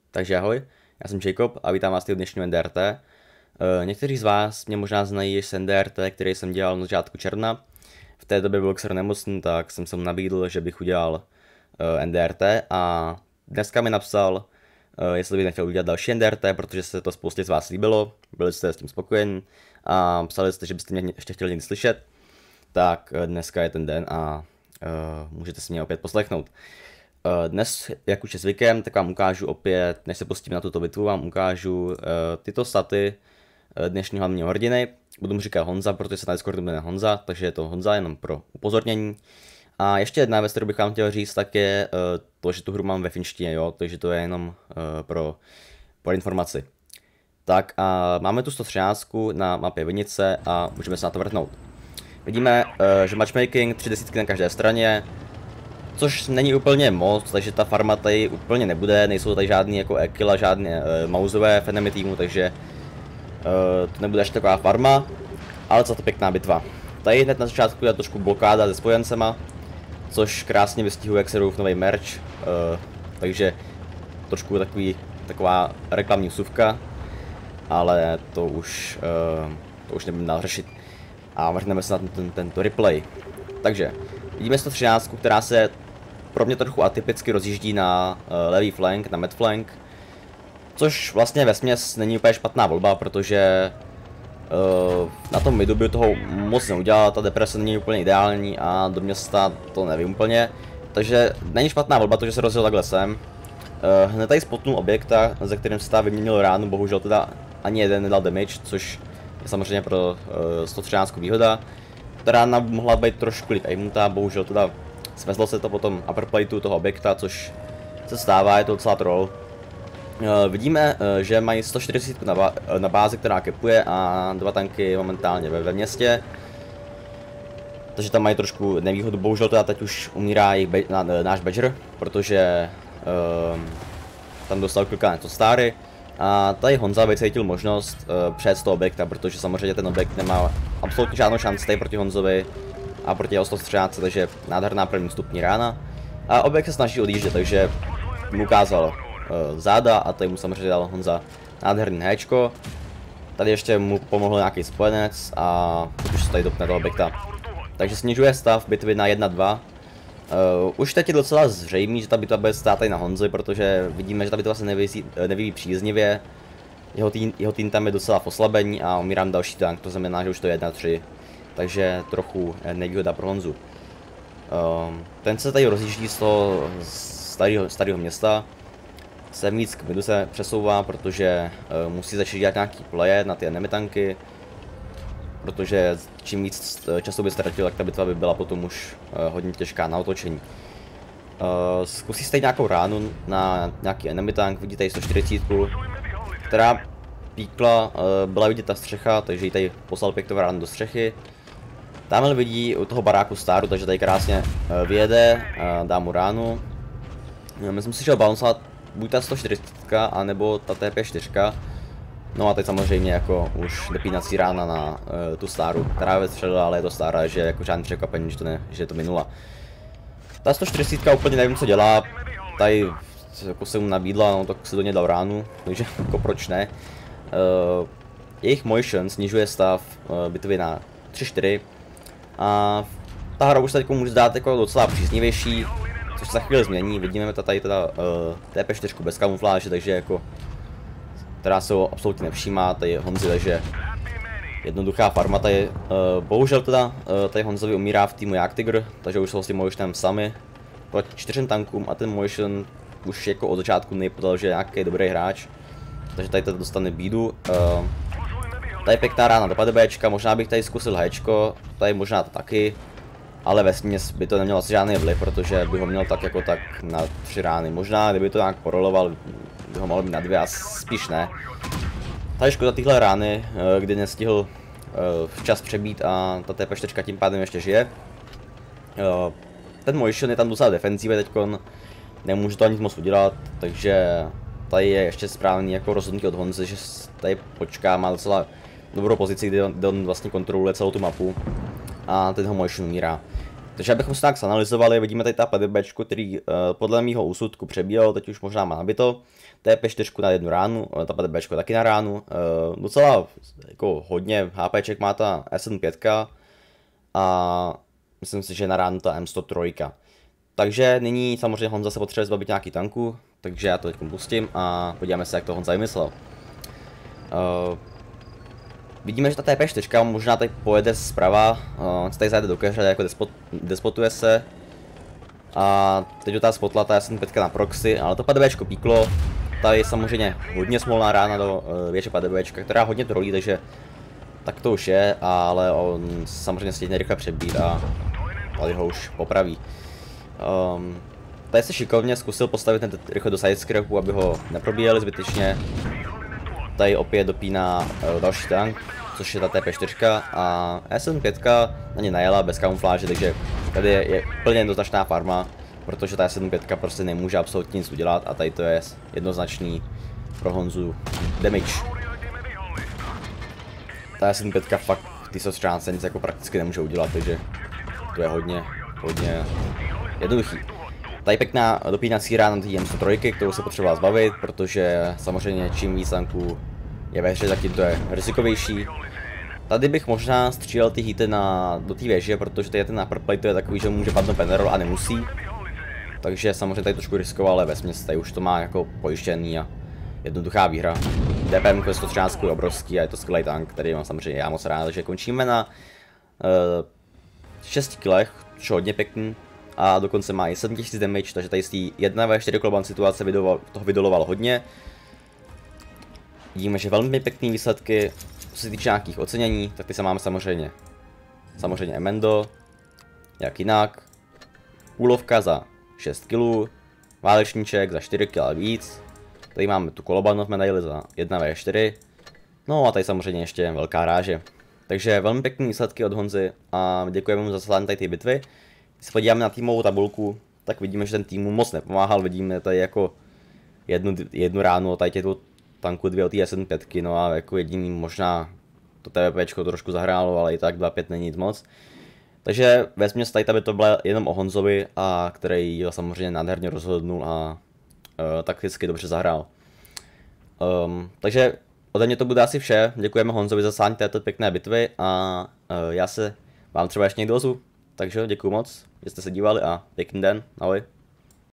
Takže ahoj, já jsem Jacob a vítám vás v dnešním NDRT. Někteří z vás mě možná znají již z NDRT, který jsem dělal na začátku června. V té době byl Xer nemocný, tak jsem se mu nabídl, že bych udělal NDRT a dneska mi napsal, jestli bych nechtěl udělat další NDRT, protože se to spoustě z vás líbilo, byli jste s tím spokojeni a psali jste, že byste mě ještě chtěli někdy slyšet. Tak dneska je ten den a můžete si mě opět poslechnout. Dnes, jak už je zvykem, tak vám ukážu opět, než se pustím na tuto bitvu, vám ukážu tyto staty dnešního hlavního hrdiny. Budu mu říkat Honza, protože se na Discordu jmenuje Honza, takže je to Honza jenom pro upozornění. A ještě jedna věc, kterou bych vám chtěl říct, tak je to, že tu hru mám ve finštině, jo, takže to je jenom pro informaci. Tak a máme tu 113 na mapě Vinice a můžeme se na to vrhnout. Vidíme, že matchmaking 3 desítky na každé straně, což není úplně moc, takže ta farma tady úplně nebude, nejsou tady žádný jako ekila, žádné mauzové v enemy týmu, takže to nebude až taková farma, ale co to pěkná bitva. Tady hned na začátku je trošku blokáda se spojencema, což krásně vystihuje Xerův nový merch, takže trošku taková reklamní vsuvka, ale to už nebudeme dál řešit. A vrhneme se na tento replay. Takže vidíme 113, která se pro mě trochu atypicky rozjíždí na levý flank, na mid flank, což vlastně vesměs není úplně špatná volba, protože na tom midu by toho moc neudělala, ta deprese není úplně ideální a do města to nevím úplně, takže není špatná volba to, že se rozjel takhle sem. Hned tady spotnul objekta, ze kterým se vyměnil ránu, bohužel teda ani jeden nedal damage, což je samozřejmě pro 113 výhoda. Ta rána mohla být trošku líp aimnutá, bohužel teda svezlo se to potom upperplateu toho objekta, což se stává, je to docela troll. Vidíme, že mají 140 na bázi, která kepuje a 2 tanky momentálně ve městě. Takže tam mají trošku nevýhodu, bohužel teda teď už umírá náš Badger, protože tam dostal klika na to Stary. A tady Honza vycítil možnost přejet z toho objekta, protože samozřejmě ten objekt nemá absolutně žádnou šanci tady proti Honzovi a proti jeho 113, takže nádherná první stupní rána. A objekt se snaží odjíždět, takže mu ukázal záda a tady mu samozřejmě dal Honza nádherný héčko. Tady ještě mu pomohl nějaký spojenec a už se tady dopne do objekta. Takže snižuje stav bitvy na 1-2. Už teď je docela zřejmý, že ta bitva bude stát tady na Honzi, protože vidíme, že ta bitva se nevyvíjí příznivě. Jeho tým tam je docela v oslabení a umírám další tank, to znamená, že už to je 1-3. Takže trochu nevýhoda pro Honzu. Ten se tady rozjíždí z toho starého města. Sem víc k midu se přesouvá, protože musí začít dělat nějaký playe na ty enemy tanky. Protože čím víc času by ztratil, tak ta bitva by byla potom už hodně těžká na otočení. Zkusí se tady nějakou ránu na nějaký enemy tank, vidíte tady 140, která píkla, byla vidět ta střecha, takže ji tady poslal pěknou ránu do střechy. Tamhle vidí u toho baráku Staru, takže tady krásně vyjede, dá mu ránu. Myslím si, že ho balancovat buď ta 140, anebo ta TP4. No a teď samozřejmě jako už depínací rána na tu Staru, která vystřelila, ale je to Stara, že jako žádný překvapení, že je to minula. Ta 140 úplně nevím, co dělá, tady jako se mu nabídla, no tak se do něj dal ránu, takže jako proč ne. Jejich motion snižuje stav bitvy na 3-4 a ta hra už se teď může zdát jako docela příznivější, což se za chvíli změní, vidíme tady teda TP4 bez kamufláže, takže jako která se ho absolutně nevšímá, tady Honzi leže jednoduchá farma, tady bohužel teda tady Honzovi umírá v týmu Jak Tiger, takže už jsou s tím motionem sami proti 4 tankům a ten motion už jako od začátku nejpodal, že je nějaký dobrý hráč, takže tady to dostane bídu. Tady pěkná rána do PDBčka, možná bych tady zkusil Hčko, tady možná to taky, ale vesměs by to nemělo asi žádný vliv, protože by ho měl tak jako tak na 3 rány, možná kdyby to nějak poroloval, by ho mohl být na 2 a spíš ne. Tady škoda tyhle rány, kdy nestihl včas přebít a ta TP4 tím pádem ještě žije. Ten motion je tam docela defenzivě teďkon, nemůže to nic moc udělat, takže tady je ještě správný jako rozhodnutí od Honzy, že tady počká, má docela dobrou pozici, kde on vlastně kontroluje celou tu mapu a ten ho motion umírá. Takže abychom se tak analyzovali, vidíme tady ta PDBčko, který podle mýho úsudku přebíjel, teď už možná má nabito. TP4 na jednu ránu, ta PDBčko taky na ránu. Docela jako hodně HPček má ta S75 a myslím si, že na ránu ta M103. Takže nyní samozřejmě Honza se potřebuje zbavit nějaký tanku, takže já to teď pustím a podíváme se, jak to Honza vymyslel. Vidíme, že ta TP4 možná tady pojede zprava, on se tady zajde do keře, jako despotuje se. A teď do ta spotla, ta S5 na proxy, ale to PDBčko píklo. Tady je samozřejmě hodně smolná rána do větší PDBčka, která hodně trolí, takže tak to už je, ale on samozřejmě stejně rychle přebít a tady ho už popraví. Tady se šikovně zkusil postavit ten rychle do sidescrapu, aby ho neprobíjeli zbytečně. Tady opět dopíná další tank, což je ta TP4 a S75 na ně najela bez kamufláže, takže tady je plně jednoznačná farma, protože ta S75 prostě nemůže absolutně nic udělat a tady to je jednoznačný pro Honzu damage. Ta S75 fakt ty sostřánce nic jako prakticky nemůže udělat, takže to je hodně jednoduchý. Tady pěkná dopínací rána na M103, kterou se potřeboval zbavit, protože samozřejmě čím víc tanků je ve hře, tak tím to je rizikovější. Tady bych možná střílel ty hity do té věže, protože tady ten upper plate to je takový, že může padnout penarol a nemusí. Takže samozřejmě tady trošku riskoval, ale vesměs tady už to má jako pojištěný a jednoduchá výhra. DPM 113 je obrovský a je to skvělý tank, který mám samozřejmě já moc rád, takže končíme na 6 kilech, což je hodně pěkný. A dokonce má i 7000 damage, takže tady z té 1v4 kloban situace toho vydoloval hodně. Vidíme, že velmi pěkný výsledky, co se týče nějakých ocenění, tak ty se máme samozřejmě Emendo, jak jinak, úlovka za 6 kg, válečníček za 4 kg a víc, tady máme tu Kolobanov medaili za 1v4, no a tady samozřejmě ještě velká ráže. Takže velmi pěkný výsledky od Honzy a děkujeme mu za zaslání tady ty bitvy. Když se podíváme na týmovou tabulku, tak vidíme, že ten tým mu moc nepomáhal, vidíme tady jako jednu ránu, tady těch tanku 2 od S5, no a jako jediný možná to TVPčko trošku zahrálo, ale i tak 2-5 není nic moc. Takže vesměs tady by to bylo jenom o Honzovi, a který ho samozřejmě nádherně rozhodnul a takticky dobře zahrál. Takže ode mě to bude asi vše, děkujeme Honzovi za zaslání této pěkné bitvy a já se vám třeba ještě někdo ozvu. Takže děkuji moc, že jste se dívali a pěkný den, ahoj.